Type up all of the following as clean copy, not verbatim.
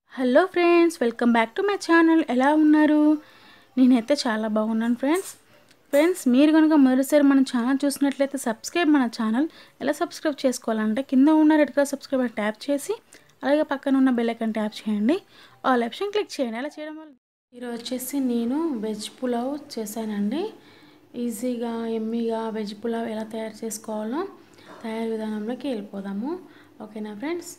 Hello friends, welcome back to my channel. ఎలా ఉన్నారు? నేనైతే చాలా బాగున్నాను ఫ్రెండ్స్ మీరు కనుక మొదటిసారి మన ఛానల్ చూసినట్లయితే సబ్స్క్రైబ్ మన ఛానల్. ఎలా సబ్స్క్రైబ్ చేసుకోవాలంటే కింద ఉన్న రెడ్ కలర్ సబ్స్క్రైబ్ ట్యాప్ చేసి అలాగే పక్కన ఉన్న బెల్ ఐకాన్ ట్యాప్ చేయండి. ఆల్ ఆప్షన్ క్లిక్ చేయండి. అలా చేయడం వల్ల ఈరోజు వచ్చేసి నేను వెజ్ పులావ్ చేశానండి. ఈజీగా ఎమ్మీగా వెజ్ పులావ్ ఎలా తయారు చేసుకోవాలో తయారు విధానంలోకి వెళ్ళిపోదాము. ఓకేనా ఫ్రెండ్స్?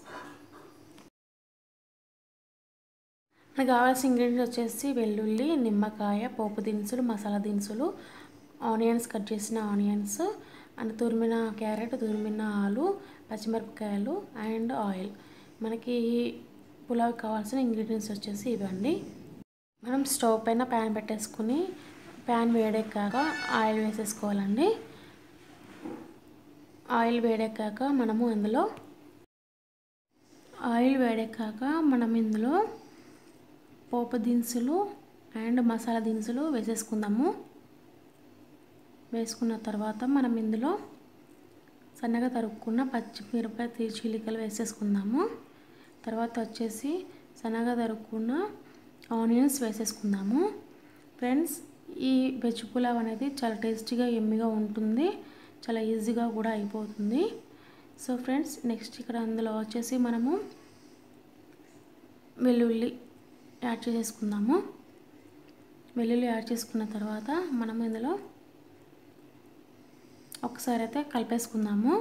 మనకు కావాల్సిన ఇంగ్రీడియంట్స్ వచ్చేసి వెల్లుల్లి, నిమ్మకాయ, పోపు దినుసులు, మసాలా దినుసులు, ఆనియన్స్, కట్ చేసిన ఆనియన్స్ అండ్ తురిమిన క్యారెట్, తురిమిన ఆలు, పచ్చిమిరపకాయలు అండ్ ఆయిల్. మనకి పులావ్ కావాల్సిన ఇంగ్రీడియంట్స్ వచ్చేసి ఇవండి. మనం స్టవ్ పైన ప్యాన్ పెట్టేసుకుని ప్యాన్ వేడెక్కాక ఆయిల్ వేసేసుకోవాలండి. ఆయిల్ వేడెక్కాక మనం ఇందులో పోపు దినుసులు అండ్ మసాలా దినుసులు వేసేసుకుందాము. వేసుకున్న తర్వాత మనం ఇందులో సన్నగా తరుక్కున్న పచ్చిమిరపకాయ చీలికలు వేసేసుకుందాము. తర్వాత వచ్చేసి సన్నగా తరుక్కున్న ఆనియన్స్ వేసేసుకుందాము. ఫ్రెండ్స్, ఈ వెజ్ పులావ్ అనేది చాలా టేస్టీగా ఎమ్మిగా ఉంటుంది, చాలా ఈజీగా కూడా అయిపోతుంది. సో ఫ్రెండ్స్, నెక్స్ట్ ఇక్కడ అందులో వచ్చేసి మనము వెల్లుల్లి యాడ్ చేసేసుకుందాము. వెల్లుల్లి యాడ్ చేసుకున్న తర్వాత మనం ఇందులో ఒకసారి అయితే కలిపేసుకుందాము.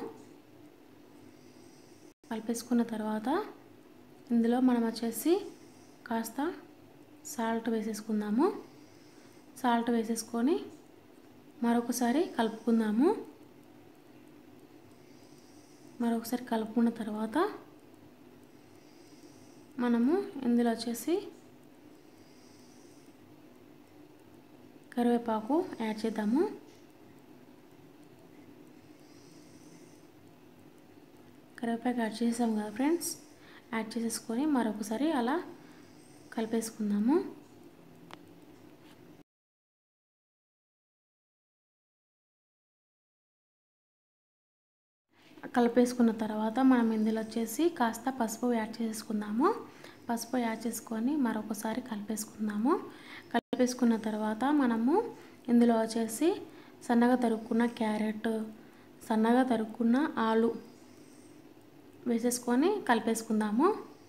కలిపేసుకున్న తర్వాత ఇందులో మనం వచ్చేసి కాస్త సాల్ట్ వేసేసుకుందాము. సాల్ట్ వేసేసుకొని మరొకసారి కలుపుకుందాము. మరొకసారి కలుపుకున్న తర్వాత మనము ఇందులో వచ్చేసి కరివేపాకు యాడ్ చేద్దాము. కరివేపాకు యాడ్ చేసాము కదా ఫ్రెండ్స్, యాడ్ చేసేసుకొని మరొకసారి అలా కలిపేసుకుందాము. కలిపేసుకున్న తర్వాత మనం ఇందులో వచ్చేసి కాస్త పసుపు యాడ్ చేసుకుందాము. పసుపు యాడ్ చేసుకొని మరొకసారి కలిపేసుకుందాము. కలిపేసుకున్న తర్వాత మనము ఇందులో వచ్చేసి సన్నగా తరుక్కున్న క్యారెట్, సన్నగా తరుక్కున్న ఆలు వేసేసుకొని కలిపేసుకుందాము.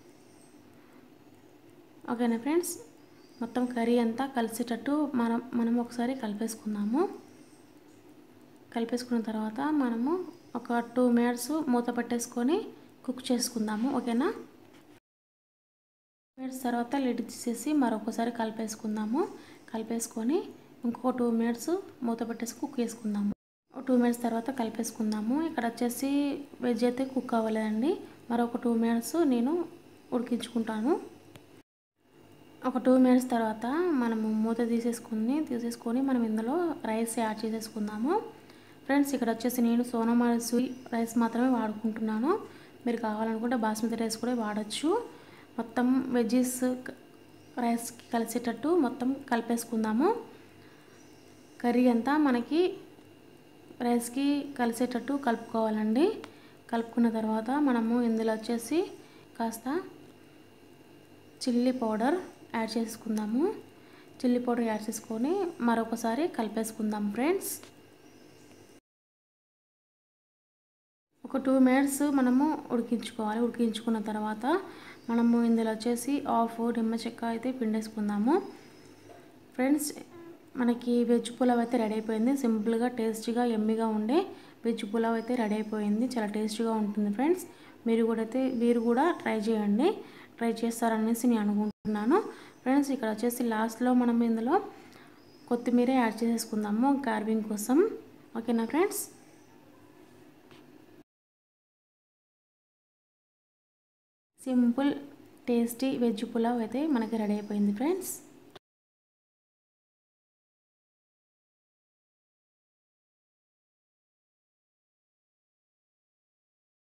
ఓకేనా ఫ్రెండ్స్? మొత్తం కర్రీ అంతా కలిసేటట్టు మనం ఒకసారి కలిపేసుకుందాము. కలిపేసుకున్న తర్వాత మనము ఒక 2 minutes మూత పెట్టేసుకొని కుక్ చేసుకుందాము. ఓకేనా? 2 minutes తర్వాత లిడ్ తీసేసి మరొకసారి కలిపేసుకుందాము. కలిపేసుకొని ఇంకొక 2 minutes మూత పెట్టేసి కుక్ చేసుకుందాము. 2 minutes తర్వాత కలిపేసుకుందాము. ఇక్కడ వచ్చేసి వెజ్ అయితే కుక్ అవ్వలేదండి, మరొక 2 minutes నేను ఉడికించుకుంటాను. ఒక 2 minutes తర్వాత మనము మూత తీసేసుకొని మనం ఇందులో రైస్ యాడ్ చేసేసుకుందాము. ఫ్రెండ్స్, ఇక్కడ వచ్చేసి నేను సోనా మసూరి రైస్ మాత్రమే వాడుకుంటున్నాను. మీరు కావాలనుకుంటే బాస్మతి రైస్ కూడా వాడచ్చు. మొత్తం వెజ్జెస్ రైస్కి కలిసేటట్టు మొత్తం కలిపేసుకుందాము. కర్రీ అంతా మనకి రైస్కి కలిసేటట్టు కలుపుకోవాలండి. కలుపుకున్న తర్వాత మనము ఇందులో వచ్చేసి కాస్త చిల్లీ పౌడర్ యాడ్ చేసుకుందాము. చిల్లీ పౌడర్ యాడ్ చేసుకొని మరొకసారి కలిపేసుకుందాం ఫ్రెండ్స్. ఒక 2 minutes మనము ఉడికించుకోవాలి. ఉడికించుకున్న తర్వాత మనము ఇందులో వచ్చేసి హాఫ్ నిమ్మ చెక్క అయితే పిండేసుకుందాము. ఫ్రెండ్స్, మనకి వెజ్ పులావ్ అయితే రెడీ అయిపోయింది. సింపుల్గా టేస్టీగా ఎమ్మిగా ఉండే వెజ్ పులావ్ అయితే రెడీ అయిపోయింది. చాలా టేస్టీగా ఉంటుంది ఫ్రెండ్స్. మీరు కూడా ట్రై చేయండి. ట్రై చేస్తారనేసి నేను అనుకుంటున్నాను. ఫ్రెండ్స్, ఇక్కడ వచ్చేసి లాస్ట్లో మనం ఇందులో కొత్తిమీర యాడ్ చేసేసుకుందాము గార్వింగ్ కోసం. ఓకేనా friends? Simple tasty veg pulao అయితే మనకి రెడీ అయిపోయింది ఫ్రెండ్స్.